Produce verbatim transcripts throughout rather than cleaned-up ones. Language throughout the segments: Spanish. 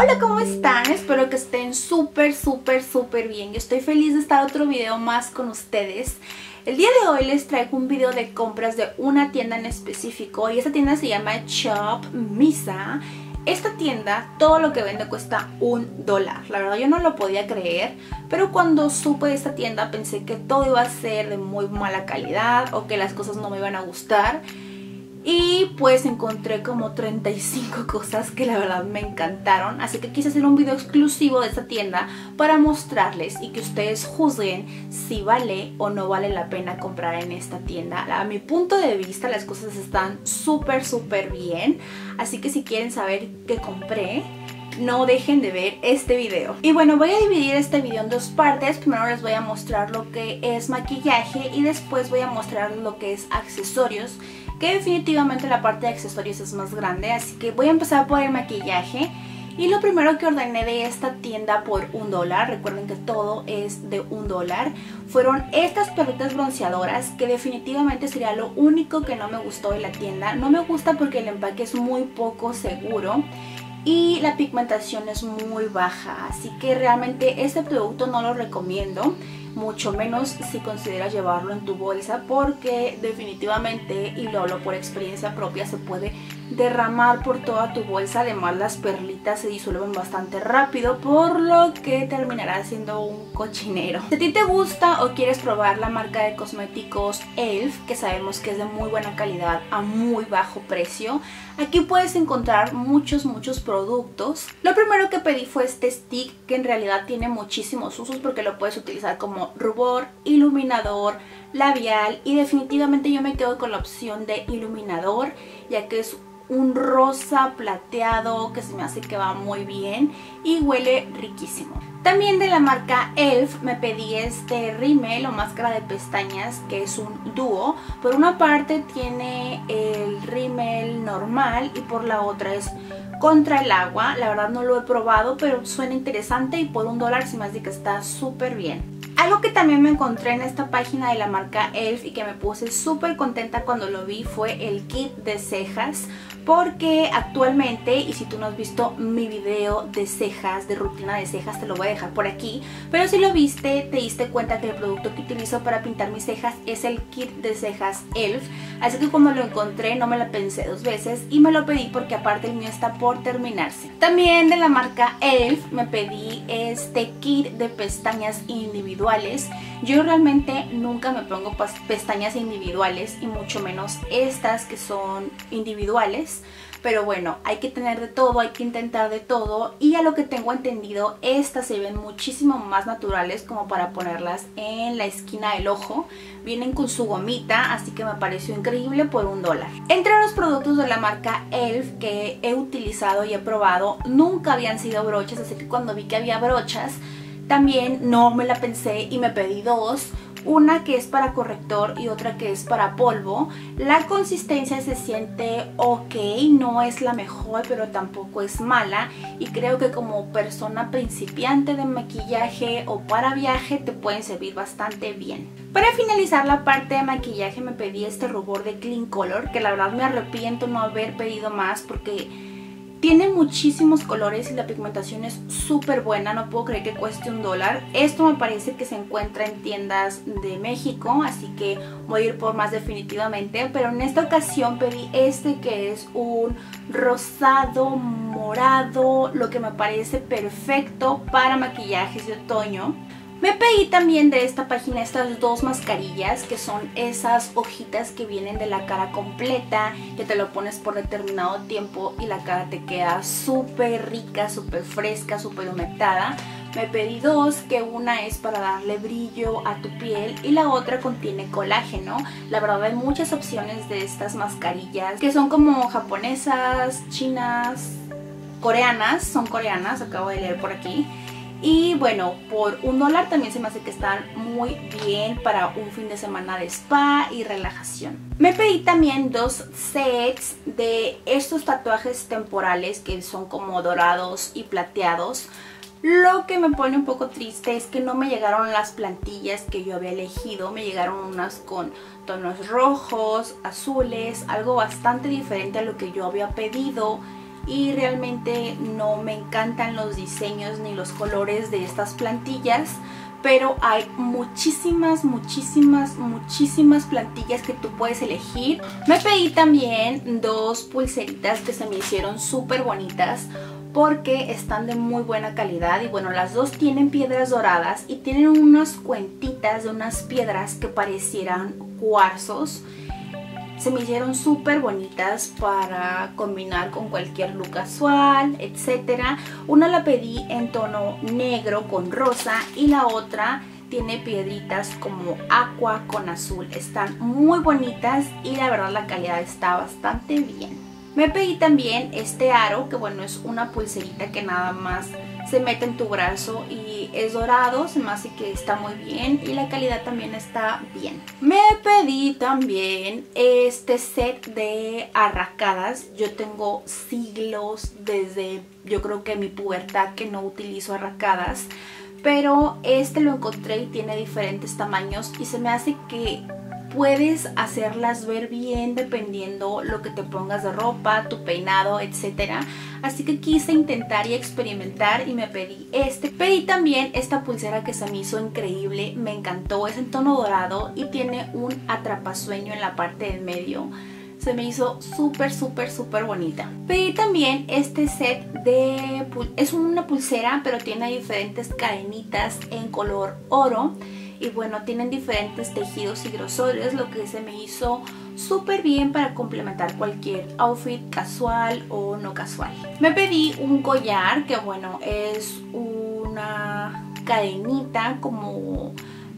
Hola, ¿cómo están? Espero que estén súper, súper, súper bien. Yo estoy feliz de estar otro video más con ustedes. El día de hoy les traigo un video de compras de una tienda en específico y esta tienda se llama Shop Misa. Esta tienda, todo lo que vende cuesta un dólar. La verdad yo no lo podía creer, pero cuando supe de esta tienda pensé que todo iba a ser de muy mala calidad o que las cosas no me iban a gustar. Y pues encontré como treinta y cinco cosas que la verdad me encantaron. Así que quise hacer un video exclusivo de esta tienda para mostrarles y que ustedes juzguen si vale o no vale la pena comprar en esta tienda. A mi punto de vista las cosas están súper súper bien. Así que si quieren saber qué compré, no dejen de ver este video. Y bueno, voy a dividir este video en dos partes. Primero les voy a mostrar lo que es maquillaje y después voy a mostrar lo que es accesorios, que definitivamente la parte de accesorios es más grande, así que voy a empezar por el maquillaje. Y lo primero que ordené de esta tienda por un dólar, recuerden que todo es de un dólar, fueron estas perlitas bronceadoras, que definitivamente sería lo único que no me gustó de la tienda. No me gusta porque el empaque es muy poco seguro y la pigmentación es muy baja, así que realmente este producto no lo recomiendo, mucho menos si consideras llevarlo en tu bolsa, porque definitivamente, y lo hablo por experiencia propia, se puede derramar por toda tu bolsa. Además las perlitas se disuelven bastante rápido, por lo que terminará siendo un cochinero. Si a ti te gusta o quieres probar la marca de cosméticos e l f, que sabemos que es de muy buena calidad a muy bajo precio, aquí puedes encontrar muchos muchos productos. Lo primero que pedí fue este stick, que en realidad tiene muchísimos usos porque lo puedes utilizar como rubor, iluminador, labial, y definitivamente yo me quedo con la opción de iluminador, ya que es un rosa plateado que se me hace que va muy bien y huele riquísimo. También de la marca e l f me pedí este rímel o máscara de pestañas, que es un dúo. Por una parte tiene el rímel normal y por la otra es contra el agua. La verdad no lo he probado, pero suena interesante y por un dólar se me hace que está súper bien. Algo que también me encontré en esta página de la marca e l f y que me puse súper contenta cuando lo vi fue el kit de cejas, porque actualmente, y si tú no has visto mi video de cejas, de rutina de cejas, te lo voy a dejar por aquí, pero si lo viste, te diste cuenta que el producto que utilizo para pintar mis cejas es el kit de cejas e l f, así que cuando lo encontré no me la pensé dos veces y me lo pedí porque aparte el mío está por terminarse. También de la marca e l f me pedí este kit de pestañas individuales. Yo realmente nunca me pongo pestañas individuales y mucho menos estas que son individuales, pero bueno, hay que tener de todo, hay que intentar de todo, y a lo que tengo entendido estas se ven muchísimo más naturales como para ponerlas en la esquina del ojo. Vienen con su gomita, así que me pareció increíble por un dólar. Entre los productos de la marca e l f que he utilizado y he probado, nunca habían sido brochas, así que cuando vi que había brochas también no me la pensé y me pedí dos. Una que es para corrector y otra que es para polvo. La consistencia se siente ok, no es la mejor pero tampoco es mala, y creo que como persona principiante de maquillaje o para viaje te pueden servir bastante bien. Para finalizar la parte de maquillaje me pedí este rubor de Clean Color, que la verdad me arrepiento no haber pedido más porque tiene muchísimos colores y la pigmentación es súper buena. No puedo creer que cueste un dólar. Esto me parece que se encuentra en tiendas de México, así que voy a ir por más definitivamente. Pero en esta ocasión pedí este, que es un rosado morado, lo que me parece perfecto para maquillajes de otoño. Me pedí también de esta página estas dos mascarillas, que son esas hojitas que vienen de la cara completa, que te lo pones por determinado tiempo y la cara te queda súper rica, súper fresca, súper humectada. Me pedí dos, que una es para darle brillo a tu piel y la otra contiene colágeno. La verdad hay muchas opciones de estas mascarillas que son como japonesas, chinas, coreanas, son coreanas, acabo de leer por aquí. Y bueno, por un dólar también se me hace que están muy bien para un fin de semana de spa y relajación. Me pedí también dos sets de estos tatuajes temporales que son como dorados y plateados. Lo que me pone un poco triste es que no me llegaron las plantillas que yo había elegido. Me llegaron unas con tonos rojos, azules, algo bastante diferente a lo que yo había pedido. y realmente no me encantan los diseños ni los colores de estas plantillas, pero hay muchísimas, muchísimas, muchísimas plantillas que tú puedes elegir. Me pedí también dos pulseritas que se me hicieron súper bonitas porque están de muy buena calidad y bueno, las dos tienen piedras doradas y tienen unas cuentitas de unas piedras que parecieran cuarzos. Se me hicieron súper bonitas para combinar con cualquier look casual, etcétera. Una la pedí en tono negro con rosa y la otra tiene piedritas como aqua con azul. Están muy bonitas y la verdad la calidad está bastante bien. Me pedí también este aro, que bueno, es una pulserita que nada más se mete en tu brazo y es dorado, se me hace que está muy bien y la calidad también está bien. Me pedí también este set de arracadas. Yo tengo siglos desde, yo creo que mi pubertad, que no utilizo arracadas, pero este lo encontré y tiene diferentes tamaños y se me hace que puedes hacerlas ver bien dependiendo lo que te pongas de ropa, tu peinado, etcétera. Así que quise intentar y experimentar y me pedí este. Pedí también esta pulsera que se me hizo increíble, me encantó, es en tono dorado y tiene un atrapasueño en la parte del medio. Se me hizo súper, súper, súper bonita. Pedí también este set de... es una pulsera, pero tiene diferentes cadenitas en color oro. Y bueno, tienen diferentes tejidos y grosores, lo que se me hizo súper bien para complementar cualquier outfit casual o no casual. Me pedí un collar que bueno, es una cadenita como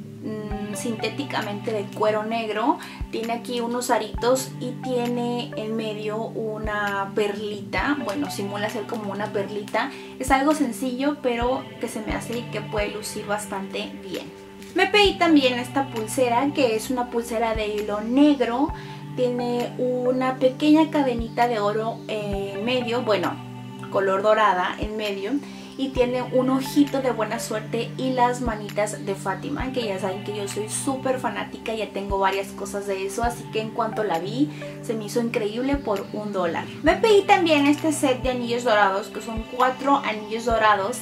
mmm, sintéticamente de cuero negro. Tiene aquí unos aritos y tiene en medio una perlita. Bueno, simula ser como una perlita. Es algo sencillo, pero que se me hace que puede lucir bastante bien. Me pedí también esta pulsera, que es una pulsera de hilo negro. Tiene una pequeña cadenita de oro en medio, bueno, color dorada en medio. Y tiene un ojito de buena suerte y las manitas de Fátima, que ya saben que yo soy súper fanática, ya tengo varias cosas de eso. Así que en cuanto la vi, se me hizo increíble por un dólar. Me pedí también este set de anillos dorados, que son cuatro anillos dorados.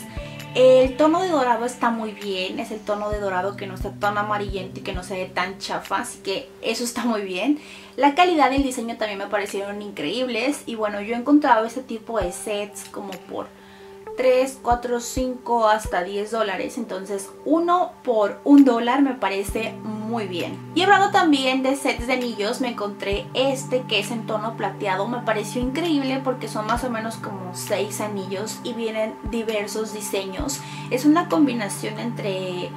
El tono de dorado está muy bien, es el tono de dorado que no está tan amarillento y que no se ve tan chafa, así que eso está muy bien. La calidad y el diseño también me parecieron increíbles y bueno, yo he encontrado este tipo de sets como por tres, cuatro, cinco hasta diez dólares, entonces uno por un dólar me parece muy bien. Y hablando también de sets de anillos, me encontré este que es en tono plateado. Me pareció increíble porque son más o menos como seis anillos y vienen diversos diseños. Es una combinación entre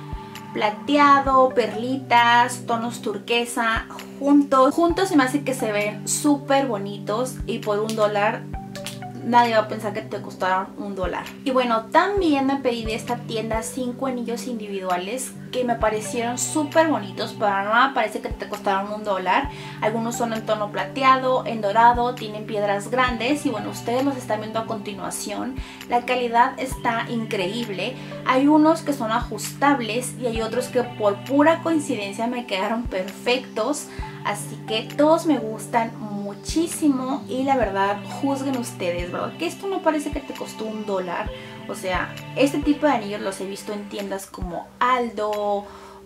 plateado, perlitas, tonos turquesa, juntos. Juntos se me hace que se ven súper bonitos y por un dólar nadie va a pensar que te costaron un dólar. Y bueno, también me pedí de esta tienda cinco anillos individuales que me parecieron súper bonitos. Para nada parece que te costaron un dólar. Algunos son en tono plateado, en dorado, tienen piedras grandes y bueno, ustedes los están viendo a continuación. La calidad está increíble. Hay unos que son ajustables y hay otros que por pura coincidencia me quedaron perfectos. Así que todos me gustan muchísimo y la verdad, juzguen ustedes, ¿verdad? Que esto no parece que te costó un dólar. O sea, este tipo de anillos los he visto en tiendas como Aldo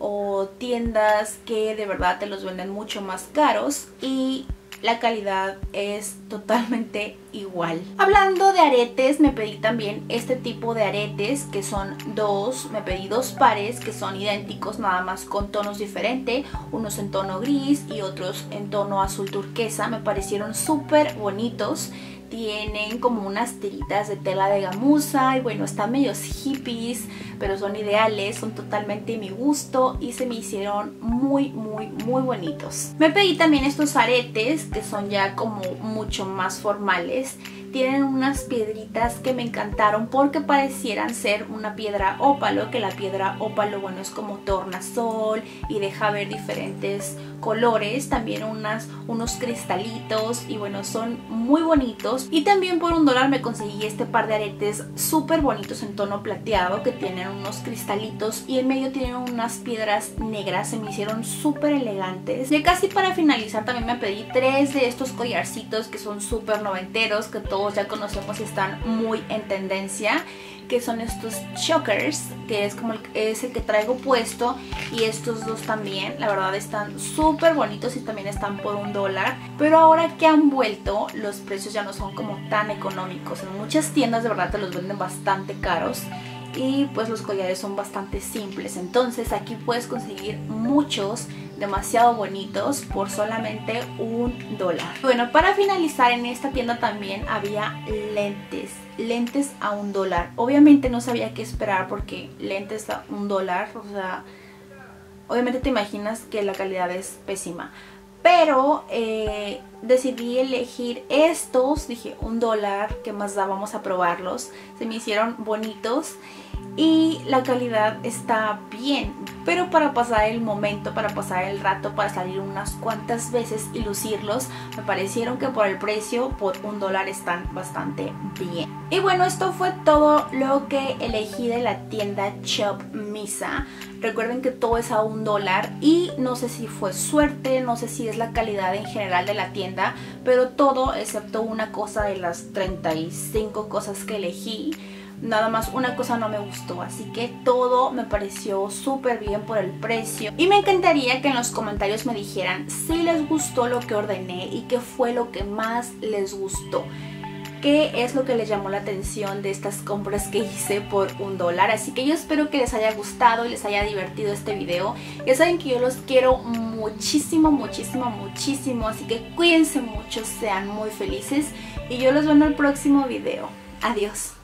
o tiendas que de verdad te los venden mucho más caros y la calidad es totalmente igual. Hablando de aretes, me pedí también este tipo de aretes que son dos, me pedí dos pares que son idénticos, nada más con tonos diferentes, unos en tono gris y otros en tono azul turquesa. Me parecieron súper bonitos. Tienen como unas tiritas de tela de gamuza y bueno, están medios hippies, pero son ideales, son totalmente mi gusto y se me hicieron muy, muy, muy bonitos. Me pedí también estos aretes que son ya como mucho más formales. Tienen unas piedritas que me encantaron porque parecieran ser una piedra ópalo, que la piedra ópalo, bueno, es como tornasol y deja ver diferentes colores. También unas, unos cristalitos y bueno, son muy bonitos. Y también por un dólar me conseguí este par de aretes súper bonitos en tono plateado que tienen tienen unos cristalitos y en medio tienen unas piedras negras. Se me hicieron súper elegantes. Ya casi para finalizar también me pedí tres de estos collarcitos que son súper noventeros, que todos ya conocemos y están muy en tendencia, que son estos chokers, que es como el, es el que traigo puesto, y estos dos también. La verdad están súper bonitos y también están por un dólar. Pero ahora que han vuelto, los precios ya no son como tan económicos. En muchas tiendas de verdad te los venden bastante caros y pues los collares son bastante simples. Entonces aquí puedes conseguir muchos demasiado bonitos por solamente un dólar. Bueno, para finalizar, en esta tienda también había lentes. Lentes a un dólar. Obviamente no sabía qué esperar porque lentes a un dólar, o sea, obviamente te imaginas que la calidad es pésima. Pero eh, decidí elegir estos. Dije, un dólar, ¿qué más da? Vamos a probarlos. Se me hicieron bonitos y la calidad está bien. Pero para pasar el momento, para pasar el rato, para salir unas cuantas veces y lucirlos, me parecieron que por el precio, por un dólar, están bastante bien. Y bueno, esto fue todo lo que elegí de la tienda Shop Misa. Recuerden que todo es a un dólar y no sé si fue suerte, no sé si es la calidad en general de la tienda, pero todo excepto una cosa de las treinta y cinco cosas que elegí. Nada más una cosa no me gustó, así que todo me pareció súper bien por el precio. Y me encantaría que en los comentarios me dijeran si les gustó lo que ordené y qué fue lo que más les gustó. Qué es lo que les llamó la atención de estas compras que hice por un dólar. Así que yo espero que les haya gustado y les haya divertido este video. Ya saben que yo los quiero muchísimo, muchísimo, muchísimo. Así que cuídense mucho, sean muy felices y yo los veo en el próximo video. Adiós.